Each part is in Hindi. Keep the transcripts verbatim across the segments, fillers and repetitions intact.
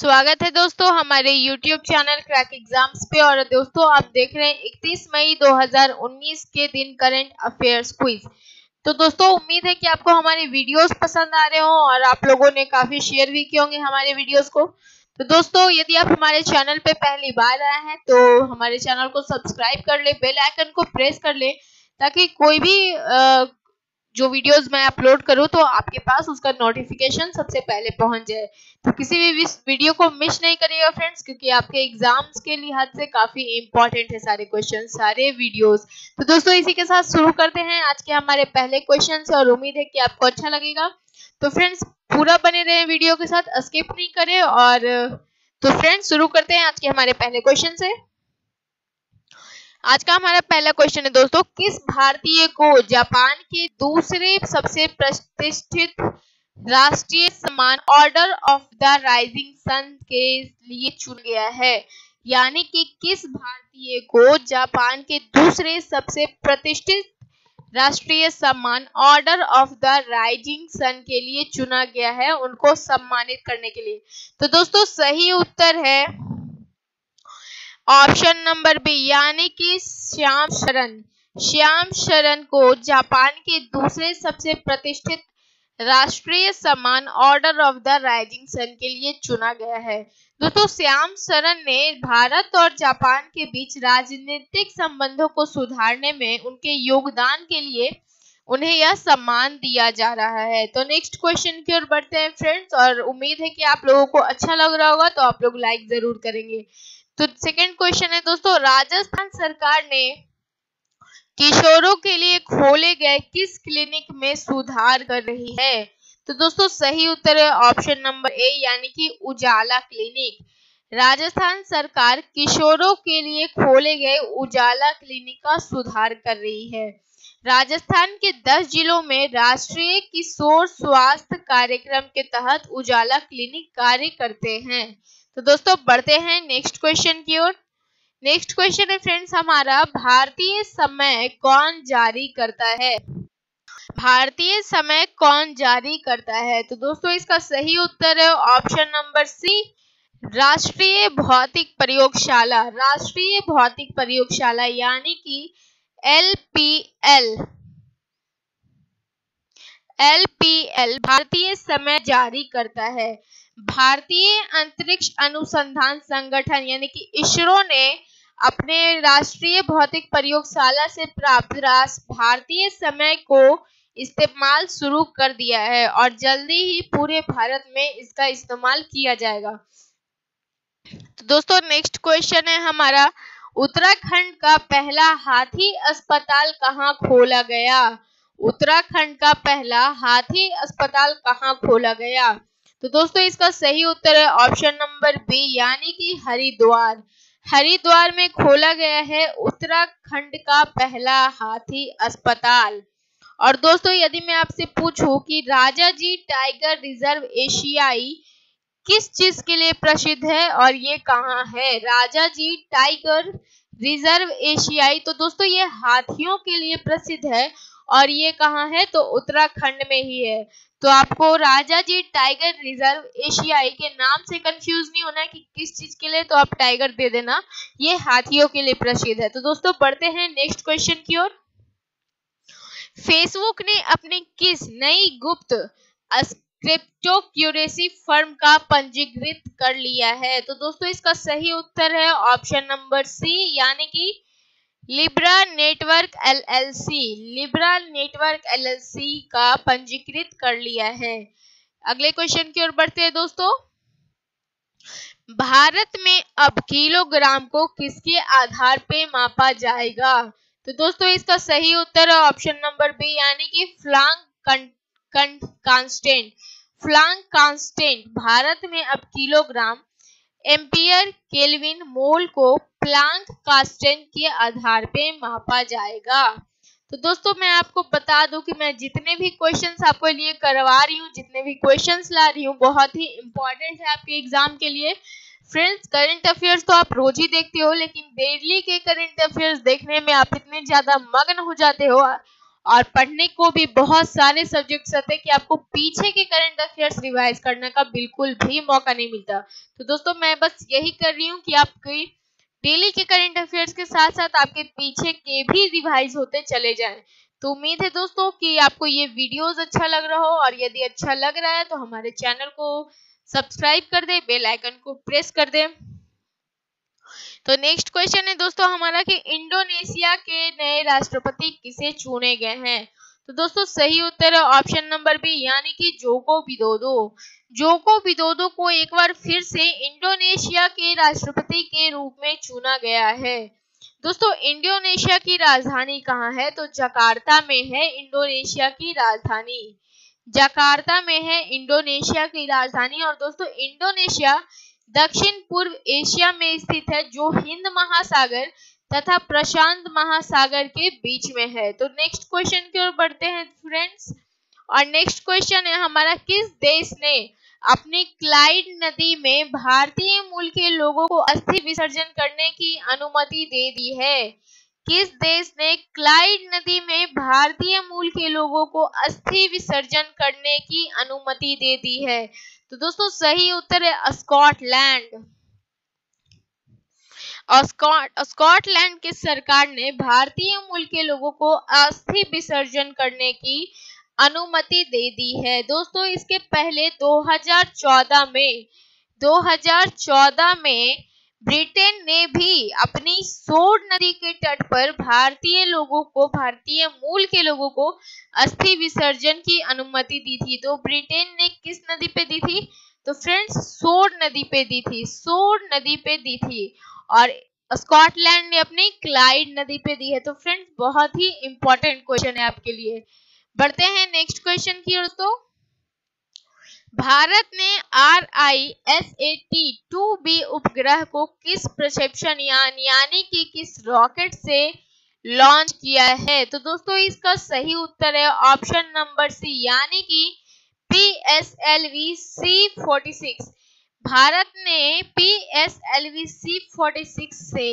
स्वागत है दोस्तों हमारे YouTube चैनल क्रैक एग्जाम्स पे। और दोस्तों आप देख रहे हैं इकतीस मई दो हज़ार उन्नीस के दिन करंट अफेयर्स क्विज। तो दोस्तों उम्मीद है कि आपको हमारे वीडियोस पसंद आ रहे हो और आप लोगों ने काफी शेयर भी किए होंगे हमारे वीडियोस को। तो दोस्तों यदि आप हमारे चैनल पे पहली बार आए हैं तो हमारे चैनल को सब्सक्राइब कर ले, बेल आइकन को प्रेस कर ले, ताकि कोई भी आ, जो वीडियोस मैं अपलोड करूं तो आपके पास उसका नोटिफिकेशन सबसे पहले पहुंच जाए। तो किसी भी वीडियो को मिस नहीं करिएगा फ्रेंड्स, क्योंकि आपके एग्जाम्स के लिहाज से काफी इंपॉर्टेंट है सारे क्वेश्चन, सारे वीडियोस। तो दोस्तों इसी के साथ शुरू करते हैं आज के हमारे पहले क्वेश्चन से और उम्मीद है कि आपको अच्छा लगेगा। तो फ्रेंड्स पूरा बने रहे वीडियो के साथ, स्किप नहीं करें। और तो फ्रेंड्स शुरू करते हैं आज के हमारे पहले क्वेश्चन से। आज का हमारा पहला क्वेश्चन है दोस्तों, किस भारतीय को जापान के दूसरे सबसे प्रतिष्ठित राष्ट्रीय सम्मान Order of the Rising Sun के लिए चुना गया है? यानी कि किस भारतीय को जापान के दूसरे सबसे प्रतिष्ठित राष्ट्रीय सम्मान Order of the Rising Sun के लिए चुना गया है, उनको सम्मानित करने के लिए? तो दोस्तों सही उत्तर है ऑप्शन नंबर बी, यानी कि श्याम शरण। श्याम शरण को जापान के दूसरे सबसे प्रतिष्ठित राष्ट्रीय सम्मान Order of the Rising Sun के लिए चुना गया है। दोस्तों श्याम शरण ने भारत और जापान के बीच राजनीतिक संबंधों को सुधारने में उनके योगदान के लिए उन्हें यह सम्मान दिया जा रहा है। तो नेक्स्ट क्वेश्चन की ओर बढ़ते हैं फ्रेंड्स, और उम्मीद है कि आप लोगों को अच्छा लग रहा होगा, तो आप लोग लाइक जरूर करेंगे। तो सेकंड क्वेश्चन है दोस्तों, राजस्थान सरकार ने किशोरों के लिए खोले गए किस क्लिनिक में सुधार कर रही है? तो दोस्तों सही उत्तर है ऑप्शन नंबर ए, यानी कि उजाला क्लिनिक। राजस्थान सरकार किशोरों के लिए खोले गए उजाला क्लिनिक का सुधार कर रही है। राजस्थान के दस जिलों में राष्ट्रीय किशोर स्वास्थ्य कार्यक्रम के तहत उजाला क्लिनिक कार्य करते हैं। तो दोस्तों बढ़ते हैं नेक्स्ट क्वेश्चन की ओर। नेक्स्ट क्वेश्चन है फ्रेंड्स हमारा, भारतीय समय कौन जारी करता है? भारतीय समय कौन जारी करता है? तो दोस्तों इसका सही उत्तर है ऑप्शन नंबर सी, राष्ट्रीय भौतिक प्रयोगशाला। राष्ट्रीय भौतिक प्रयोगशाला यानी कि L P L. L P L भारतीय समय जारी करता है। भारतीय अंतरिक्ष अनुसंधान संगठन यानी कि इसरो ने अपने राष्ट्रीय भौतिक प्रयोगशाला से प्राप्त भारतीय समय को इस्तेमाल शुरू कर दिया है और जल्दी ही पूरे भारत में इसका इस्तेमाल किया जाएगा। तो दोस्तों नेक्स्ट क्वेश्चन है हमारा, उत्तराखंड का पहला हाथी अस्पताल कहाँ खोला गया? उत्तराखंड का पहला हाथी अस्पताल कहाँ खोला गया? तो दोस्तों इसका सही उत्तर है ऑप्शन नंबर बी, यानी कि हरिद्वार। हरिद्वार में खोला गया है उत्तराखंड का पहला हाथी अस्पताल। और दोस्तों यदि मैं आपसे पूछूं कि राजाजी टाइगर रिजर्व एशियाई किस चीज के लिए प्रसिद्ध है और ये कहाँ है? राजाजी टाइगर रिजर्व एशियाई, तो दोस्तों ये हाथियों के लिए प्रसिद्ध है और ये कहाँ है? तो उत्तराखंड में ही है। तो आपको राजाजी टाइगर रिजर्व एशियाई के नाम से कंफ्यूज नहीं होना है कि किस चीज के लिए, तो आप टाइगर दे देना, ये हाथियों के लिए प्रसिद्ध है। तो दोस्तों बढ़ते हैं नेक्स्ट क्वेश्चन की ओर। फेसबुक ने अपनी किस नई गुप्त क्रिप्टोक्यूरेसी फर्म का पंजीकृत कर लिया है? तो दोस्तों इसका सही उत्तर है ऑप्शन नंबर सी, यानी कि Libra Network LLC. Libra Network LLC का पंजीकृत कर लिया है। अगले क्वेश्चन की ओर बढ़ते हैं दोस्तों। भारत में अब किलोग्राम को किसके आधार पे मापा जाएगा? तो दोस्तों इसका सही उत्तर है ऑप्शन नंबर बी, यानी कि प्लांक कांस्टेंट। प्लांक कांस्टेंट भारत में अब किलोग्राम, एम्पियर, केल्विन, मोल को प्लांक कांस्टेंट के आधार पे मापा जाएगा। तो दोस्तों मैं आपको बता दूं कि मैं जितने भी क्वेश्चंस आपको लिए करवा रही हूँ, जितने भी क्वेश्चंस ला रही हूँ, बहुत ही इंपॉर्टेंट है आपके एग्जाम के लिए। फ्रेंड्स करंट अफेयर्स तो आप रोज ही देखते हो, लेकिन डेली के करंट अफेयर्स देखने में आप इतने ज्यादा मग्न हो जाते हो और पढ़ने को भी बहुत सारे सब्जेक्ट्स आते हैं कि आपको पीछे के करंट अफेयर्स रिवाइज करने का बिल्कुल भी मौका नहीं मिलता। तो दोस्तों मैं बस यही कर रही हूँ कि आपकी डेली के करंट अफेयर्स के साथ साथ आपके पीछे के भी रिवाइज होते चले जाएं। तो उम्मीद है दोस्तों कि आपको ये वीडियोस अच्छा लग रहा हो, और यदि अच्छा लग रहा है तो हमारे चैनल को सब्सक्राइब कर दे, बेल आइकन को प्रेस कर दे। तो नेक्स्ट क्वेश्चन है दोस्तों हमारा कि इंडोनेशिया के नए राष्ट्रपति किसे चुने गए हैं। तो दोस्तों सही उत्तर है ऑप्शन नंबर बी, यानी कि जोको विदोदो। जोको विदोदो को एक बार फिर से इंडोनेशिया के राष्ट्रपति के रूप में चुना गया है। दोस्तों इंडोनेशिया की राजधानी कहाँ है? तो जकार्ता में है इंडोनेशिया की राजधानी। जकार्ता में है इंडोनेशिया की राजधानी। और दोस्तों इंडोनेशिया दक्षिण पूर्व एशिया में स्थित है, जो हिंद महासागर तथा प्रशांत महासागर के बीच में है। तो नेक्स्ट क्वेश्चन की ओर बढ़ते हैं फ्रेंड्स, और नेक्स्ट क्वेश्चन है हमारा, किस देश ने अपनी क्लाइड नदी में भारतीय मूल के लोगों को अस्थि विसर्जन करने की अनुमति दे दी है? किस देश ने क्लाइड नदी में भारतीय मूल के लोगों को अस्थि विसर्जन करने की अनुमति दे दी है? तो दोस्तों सही उत्तर है स्कॉटलैंड। और स्कॉट स्कॉटलैंड की सरकार ने भारतीय मूल के लोगों को अस्थि विसर्जन करने की अनुमति दे दी है। दोस्तों इसके पहले दो हज़ार चौदह में दो हज़ार चौदह में ब्रिटेन ने भी अपनी सोन नदी के तट पर भारतीय लोगों को भारतीय मूल के लोगों को अस्थि विसर्जन की अनुमति दी थी। तो ब्रिटेन ने किस नदी पे दी थी? तो फ्रेंड्स सोन नदी पे दी थी, सोन नदी पे दी थी। और स्कॉटलैंड ने अपनी क्लाइड नदी पे दी है। तो फ्रेंड्स बहुत ही इंपॉर्टेंट क्वेश्चन है आपके लिए। बढ़ते हैं नेक्स्ट क्वेश्चन की ओर। तो भारत ने R I S A T two B उपग्रह को किस प्रक्षेपण यान यानी कि किस रॉकेट से लॉन्च किया है? तो दोस्तों इसका सही उत्तर है ऑप्शन नंबर सी, यानी कि P S L V C forty six. भारत ने P S L V C forty six से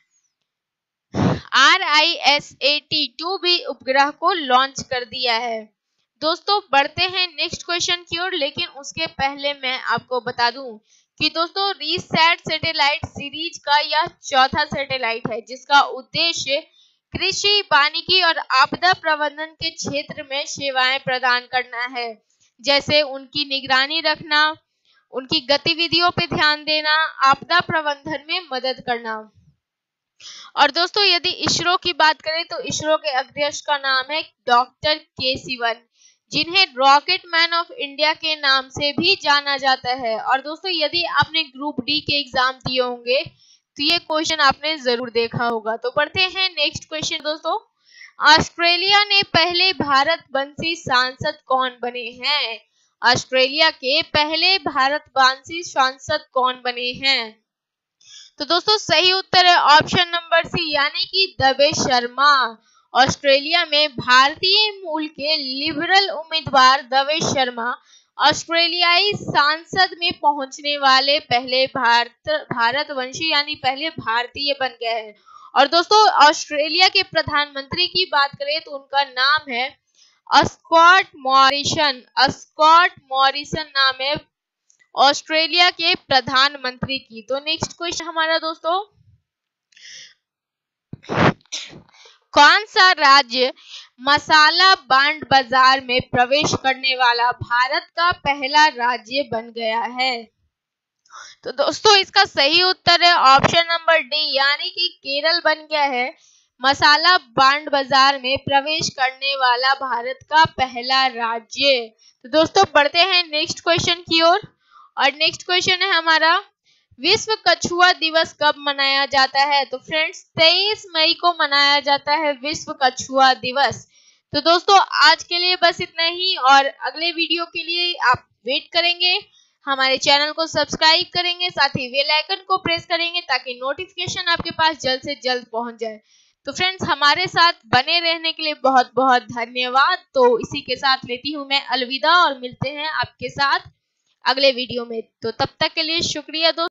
R I S A T two B उपग्रह को लॉन्च कर दिया है। दोस्तों बढ़ते हैं नेक्स्ट क्वेश्चन की ओर, लेकिन उसके पहले मैं आपको बता दूं कि दोस्तों रीसैट सैटेलाइट सीरीज का यह चौथा सैटेलाइट है, जिसका उद्देश्य कृषि, वानिकी और आपदा प्रबंधन के क्षेत्र में सेवाएं प्रदान करना है, जैसे उनकी निगरानी रखना, उनकी गतिविधियों पर ध्यान देना, आपदा प्रबंधन में मदद करना। और दोस्तों यदि इसरो की बात करें तो इसरो के अध्यक्ष का नाम है डॉक्टर के सिवन, जिन्हें रॉकेट मैन ऑफ इंडिया के नाम से भी जाना जाता है। और दोस्तों यदि आपने ग्रुप डी के एग्जाम दिए होंगे तो ये क्वेश्चन आपने जरूर देखा होगा। तो बढ़ते हैं नेक्स्ट क्वेश्चन दोस्तों, ऑस्ट्रेलिया ने पहले भारतवंशी सांसद कौन बने हैं? ऑस्ट्रेलिया के पहले भारतवंशी सांसद कौन बने हैं? तो दोस्तों सही उत्तर है ऑप्शन नंबर सी, यानी कि दवे शर्मा। ऑस्ट्रेलिया में भारतीय मूल के लिबरल उम्मीदवार दवे शर्मा ऑस्ट्रेलियाई संसद में पहुंचने वाले पहले भारत भारतवंशी यानी पहले भारतीय बन गए हैं। और दोस्तों ऑस्ट्रेलिया के प्रधानमंत्री की बात करें तो उनका नाम है स्कॉट मॉरिसन। स्कॉट मॉरिसन नाम है ऑस्ट्रेलिया के प्रधानमंत्री की। तो नेक्स्ट क्वेश्चन हमारा दोस्तों, कौन सा राज्य मसाला बांड बाजार में प्रवेश करने वाला भारत का पहला राज्य बन गया है? तो दोस्तों इसका सही उत्तर है ऑप्शन नंबर डी, यानी कि केरल बन गया है मसाला बांड बाजार में प्रवेश करने वाला भारत का पहला राज्य। तो दोस्तों बढ़ते हैं नेक्स्ट क्वेश्चन की ओर, और नेक्स्ट क्वेश्चन है हमारा, विश्व कछुआ दिवस कब मनाया जाता है? तो फ्रेंड्स तेईस मई को मनाया जाता है विश्व कछुआ दिवस। तो दोस्तों आज के लिए बस इतना ही, और अगले वीडियो के लिए आप वेट करेंगे, हमारे चैनल को सब्सक्राइब करेंगे, साथ ही बेल आइकन को प्रेस करेंगे ताकि नोटिफिकेशन आपके पास जल्द से जल्द पहुंच जाए। तो फ्रेंड्स हमारे साथ बने रहने के लिए बहुत बहुत धन्यवाद। तो इसी के साथ लेती हूँ मैं अलविदा, और मिलते हैं आपके साथ अगले वीडियो में। तो तब तक के लिए शुक्रिया दोस्तों।